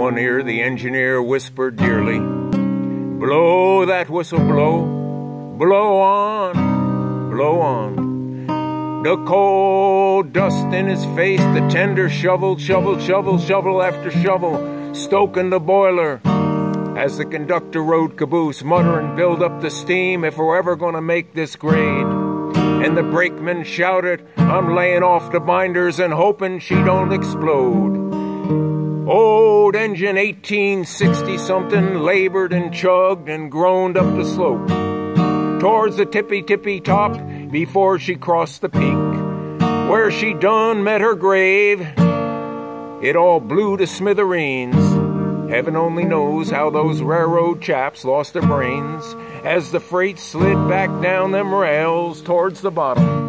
one ear the engineer whispered dearly, "Blow that whistle, blow, blow on, blow on." The cold dust in his face, the tender shovel, shovel, shovel, shovel after shovel, stoking the boiler as the conductor rode caboose, muttering, "Build up the steam if we're ever gonna make this grade." And the brakeman shouted, "I'm laying off the binders and hoping she don't explode." Old engine 1860-something labored and chugged and groaned up the slope towards the tippy top before she crossed the peak, where she done met her grave. It all blew to smithereens. Heaven only knows how those railroad chaps lost their brains as the freight slid back down them rails towards the bottom.